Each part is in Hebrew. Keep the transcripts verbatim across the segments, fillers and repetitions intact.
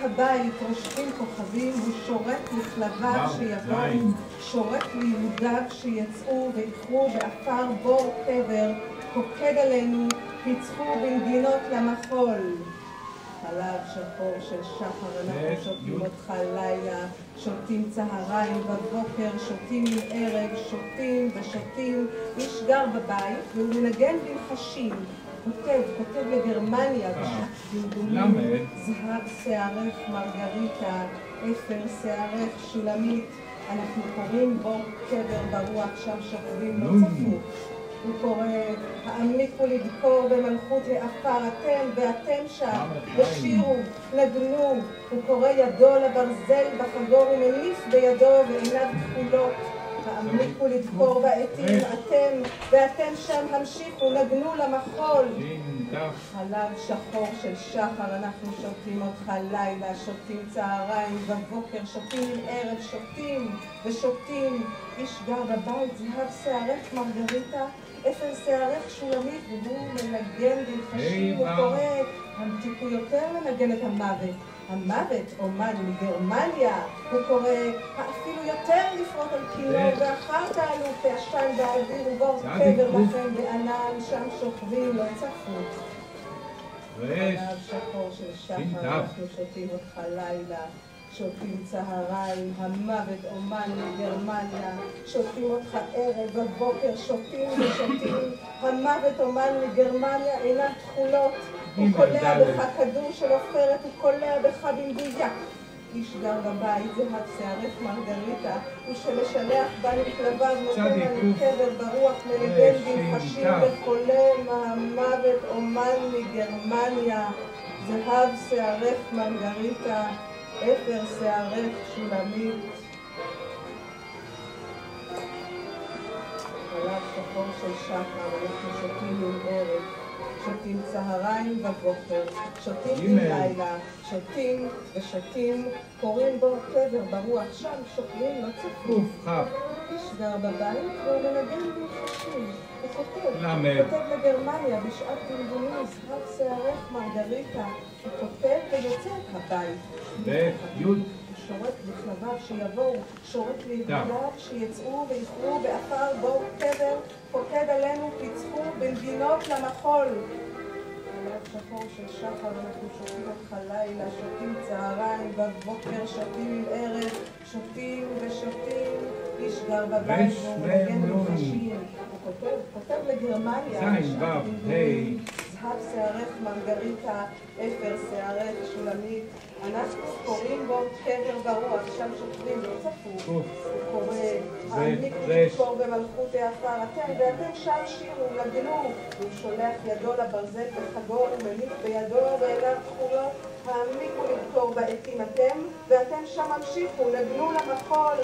הבית רושבים כוכבים, הוא שורק לכלביו שיבואו, שורק ליהודיו שיצאו ויחרו באפר בור קבר, פוקד עלינו, פיצחו במדינות למחול. חלב שחור של שחר, אנחנו שותים אותך לילה, שותים צהריים בבוקר, שותים ערב, שותים ושותים. איש גר בבית והוא מנגן בלחשים, כותב, כותב לגרמניה בשדמדומים, זהב שערך מרגריטה, אפר שערך שולמית. אנחנו קוראים בור קבר ברוח, שם שוכבים לא צפו. הוא קורא, העמיקו לדקור במלכות העפר, אתם ואתם שם, ושירו, נגנו. הוא קורא ידו לברזל בחגור ומניף בידו ועיניו כחולות. העמיקו לדקור בעתים, אתם ואתם שם, המשיכו, נגנו למחול. חלב שחור של שחר, אנחנו שותים אותך לילה, שותים צהריים בבוקר, שותים ערב, שותים ושותים. איש גר בבית, זהב שערך מרגריטה, אפר שערך שולמית, והוא מנגן בלחשים. הוא קורא, המתיקו יותר לנגן את המוות. המוות, אומן מגרמניה. הוא קורא, אפילו יותר לפרוט על כינור, ואחר תעלו כעשן באוויר ובור קבר לכם בענן, שם שוכבים לא צפו. חלב שחור של שחר, אנחנו שותים אותך לילה, שותים צהריים, המוות אומן מגרמניה, שותים אותך ערב בבוקר, שותים ושותים, המוות אומן מגרמניה, עיניו תכולות, הוא קולע בך כדור של עופרת, הוא קולע בך במדויק. איש גר בבית, זהב שערך מרגריטה, הוא שמשלח בנו כלביו, נותן לנו קבר ברוח, מנגן בלחשים וחולם, המוות אומן מגרמניה, זהב שערך מרגריטה, אפר שערך שולמית. חלב שחור של שחר, אנחנו שותים עם ערב, שותים צהריים בבוקר, שותים בלילה, שותים ושותים, קוראים בו קבר ברוח, שם שוכבים לא צפוף. איש גר בבית והוא מנגן בלחשים. הוא כותב, הוא כותב לגרמניה בשעת דמדומים, זהב שערך מרגריטה. הוא כותב ויוצא את הבית. הוא שורק לכלביו שיבואו, שורק ליהודיו שיצאו ויחרו באפר בור קבר, פוקד עלינו, פיצחו במדינות למחול. חלב שחור של שחר, אנחנו שותים אותך לילה, שותים צהריים בבוקר, שותים ערב, שותים ושותים. איש גר בבית והוא מנגן בלחשים. הוא כותב, כותב לגרמניה, זהב שערך מרגריטה, אפר שערך שולמית. אנחנו קוראים בו קבר ברוח, שם שוכבים לא צפו. הוא קורא, העמיקו לדקור במלכות העפר, אתם ואתם שם שירו, נגנו. הוא שולח ידו לברזל בחגור ומניף בידו ועיניו כחולות. העמיקו לדקור בעתים, אתם ואתם שם המשיכו, נגנו למחול.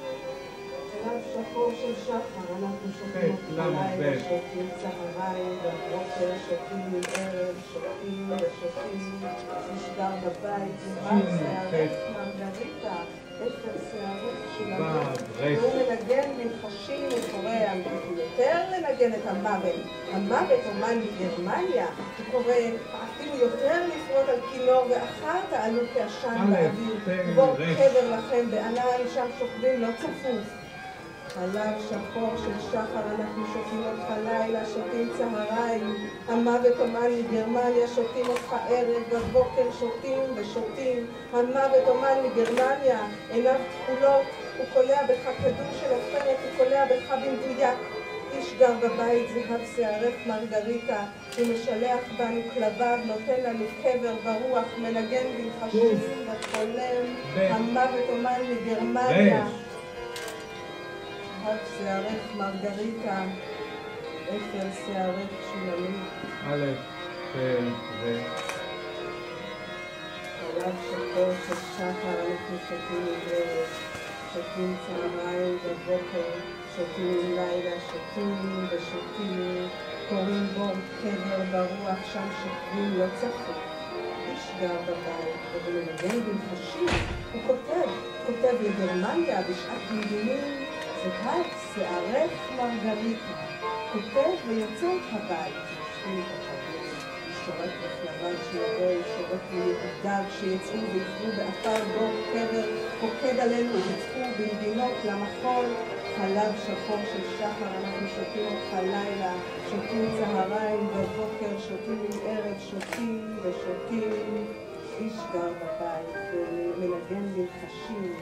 חלב שחור של שחר, אנחנו שותים לילה, שותים צהריים בבוקר, שותים ערב, שותים ושותים. איש גר בבית, זהב שערך מרגריטה, אפר שערך שולמית. והוא מנגן בלחשים, הוא קורא, הוא יותר לנגן את המוות. המוות אומן מגרמניה. הוא קורא, אפילו יותר לפרוט על כינור, ואחר תעלו כעשן באוויר, בור קבר לכם בענן, שם שוכבים לא צפוף. חלב שחור של שחר, אנחנו שותים אותך לילה, שותים צהריים, המוות אומן מגרמניה, שותים אותך ערב בבוקר, שותים ושותים, המוות אומן מגרמניה, עיניו תכולות, הוא קולע בך כדור של עופרת, הוא קולע בך במדויק. איש גר בבית, זהב שערך מרגריטה, הוא משלח בנו כלביו, נותן לנו קבר ברוח, מנגן בלחשים וחולם, המוות אומן מגרמניה. זהב שערך מרגריטה, אפר שערך שולמית. א', פ', ו... חלב שחור של שחר, אנחנו שותים ערב, שותים צהריים בבוקר, שותים לילה, שותים ושותים, קוראים בור קבר ברוח, שם שוכבים לא צפו. איש גר בבית, והוא מנגן בלחשים. הוא כותב, כותב לגרמניה בשעת דמדומים, זהב שערך מרגריטה. כותב ויוצא את הבית, שותים את החגים, שורק בפלבן שיבואו, שורק ליהודיו, שיצאו ויפרו באתר בור קבר, פוקד עלינו ויצאו במדינות למחול, חלב שחור של שחר, אנחנו שותים אותך לילה, שותים צהריים בבוקר, שותים עם ערב, שותים ושותים, איש גר בבית, מנגן בלחשים.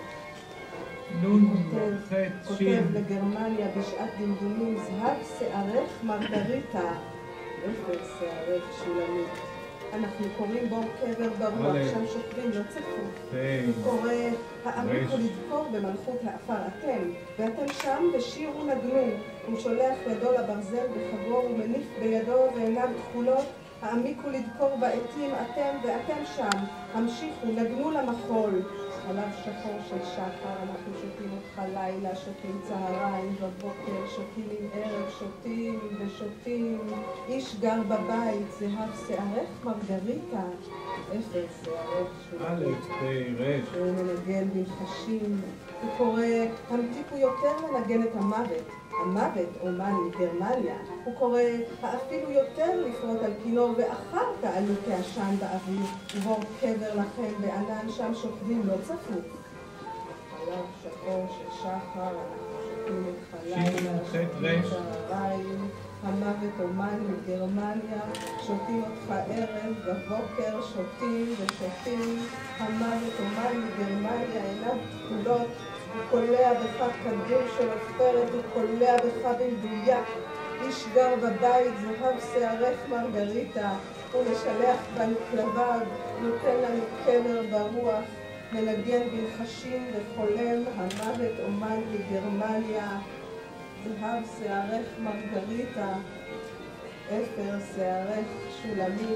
כותב לגרמניה בשעת דמדומים, זהב שערך מרגריטה, אפר שערך שולמית. אנחנו קוראים בור קבר ברוח, שם שוכבים, לא צפו. הוא קורא, העמיקו לדקור במלכות האפר אתם, ואתם שם ושירו נגנו. הוא שולח ידו לברזל בחגור ומניף בידו ועיניו כחולות. העמיקו לדקור בעתים אתם ואתם שם, המשיכו, נגנו למחול. חלב שחור של שחר, אנחנו שותים אותך לילה, שותים צהריים בבוקר, שותים עם ערב, שותים ושותים. איש גר בבית, זהב שערך מרגריטה, אפר שערך שולמית. הוא מנגן בלחשים, הוא קורא, המתיקו יותר לנגן את המוות. המוות, אומן מגרמניה, הוא קורא, האפילו יותר לפרוט על כינור, ואחר תעלו כעשן באוויר, ובור קבר לכם בענן, שם שוכבים, לא צפו. חלב שחור של שחר, אנחנו שותים את לילה, שותים צהריים, המוות אומן מגרמניה, שותים אותך ערב, בבוקר שותים ושותים, המוות אומן מגרמניה, עיניו כחולות, הוא קולע בך כדור של עופרת, הוא קולע בך במדויק. איש גר בבית, זהב שערך מרגריטה, הוא משלח בנו כלביו, נותן לנו קבר ברוח, מנגן בלחשים וחולם, המוות אומן מגרמניה, זהב שערך מרגריטה, אפר שערך שולמית.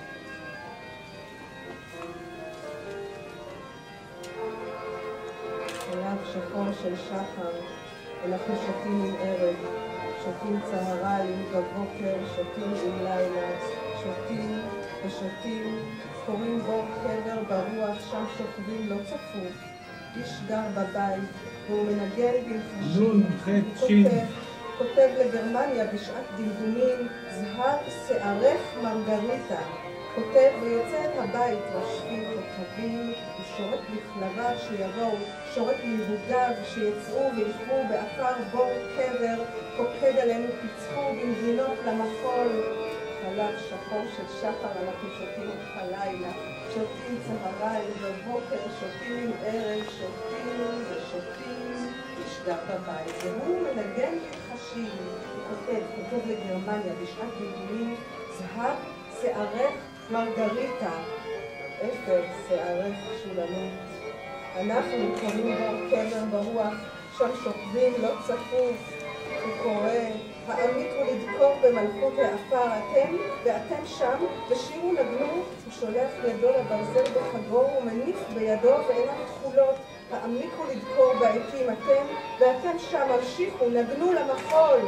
חלב שחור של שחר, אנחנו שותים עם ערב, שותים צהריים בבוקר, שותים עם לילה, שותים ושותים, קוראים בור קבר ברוח, שם שוכבים, לא צפו. איש גר בבית, והוא מנגן בלחשים, כותב, כותב לגרמניה בשעת דמדומים, זהב שערך מרגריטה. כותב ויוצא את הבית, משפיל כוכבים, ושורק בכלביו שיבואו, שורק ליהודיו שיצאו וילכו באפר בור קבר, פוקד עלינו פיצחו במדינות למחול. חלב שחור של שחר, אנחנו שותים אותך לילה, שותים צהריים בבוקר, שותים עם ערב, שותים ושותים, איש גר בבית, והוא מנגן בלחשים. הוא כותב, כותב לגרמניה בשעת דמדומים, זהב שערך מרגריטה, אפר שערך שולמית. אנחנו קוראים בור קבר ברוח, שם שוכבים, לא צפו. הוא קורא, העמיקו לדקור במלכות האפר אתם, ואתם שם, ושירו נגנו. הוא שולח ידו לברזל בחגור ומניף בידו ועיניו כחולות. העמיקו לדקור בעתים אתם, ואתם שם, המשיכו, נגנו למחול.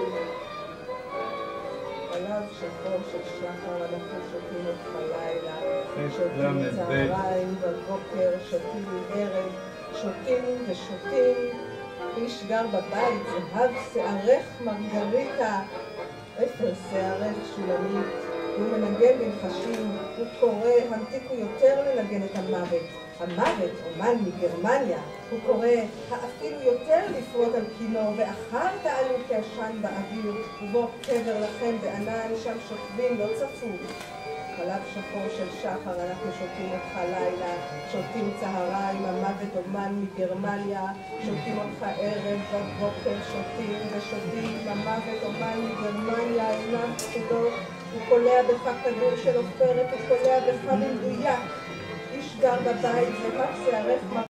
חלב שחור של שחר, אנחנו שותים אותך לילה, שותים צהריים בבוקר, שותים ערב, שותים ושותים. איש גר בבית, זהב שערך מרגריטה, אפר שערך שולמית. הוא מנגן בלחשים, הוא קורא, המתיקו יותר לנגן את המוות. המוות, אומן מגרמניה, הוא קורא, האפילו יותר לפרוט על כינור, ואחר תעלו כעשן באוויר, ובור קבר לכם בענן, שם שוכבים, לא צפו. חלב שחור של שחר, אנחנו שותים אותך לילה, שותים צהריים, המוות אומן מגרמניה, שותים אותך ערב, בבוקר שותים ושותים, המוות אומן מגרמניה, עינם כחולות, הוא קולע בך כדור של עופרת, הוא קולע בך במדויק. איש גר בבית, זהב שערך